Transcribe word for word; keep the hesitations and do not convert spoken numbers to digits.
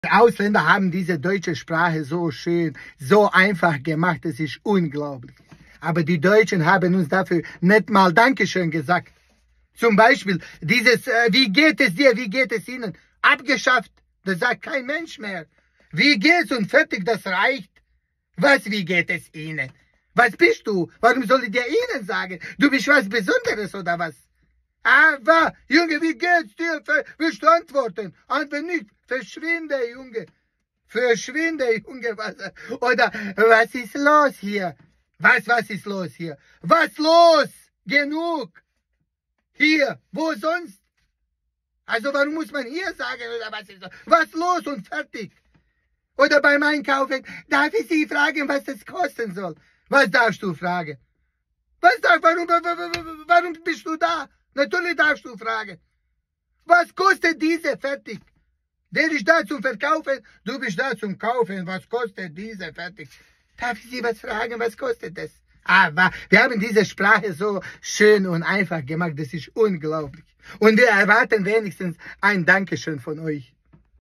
Die Ausländer haben diese deutsche Sprache so schön, so einfach gemacht, es ist unglaublich. Aber die Deutschen haben uns dafür nicht mal Dankeschön gesagt. Zum Beispiel dieses, äh, wie geht es dir, wie geht es Ihnen? Abgeschafft, das sagt kein Mensch mehr. Wie geht's und fertig, das reicht. Was, wie geht es Ihnen? Was bist du? Warum soll ich dir Ihnen sagen? Du bist was Besonderes oder was? Aber, Junge, wie geht's dir? Willst du antworten? Und wenn nicht, verschwinde, Junge. Verschwinde, Junge. Was, oder, was ist los hier? Was, was ist los hier? Was los? Genug. Hier, wo sonst? Also, warum muss man hier sagen, oder was ist los? Was los und fertig? Oder beim Einkaufen, darf ich Sie fragen, was das kosten soll? Was darfst du fragen? Was darf, warum, warum bist du da? Natürlich darfst du fragen. Was kostet diese? Fertig. Der ist da zum Verkaufen, du bist da zum Kaufen. Was kostet diese? Fertig. Darf ich Sie was fragen? Was kostet das? Aber wir haben diese Sprache so schön und einfach gemacht. Das ist unglaublich. Und wir erwarten wenigstens ein Dankeschön von euch.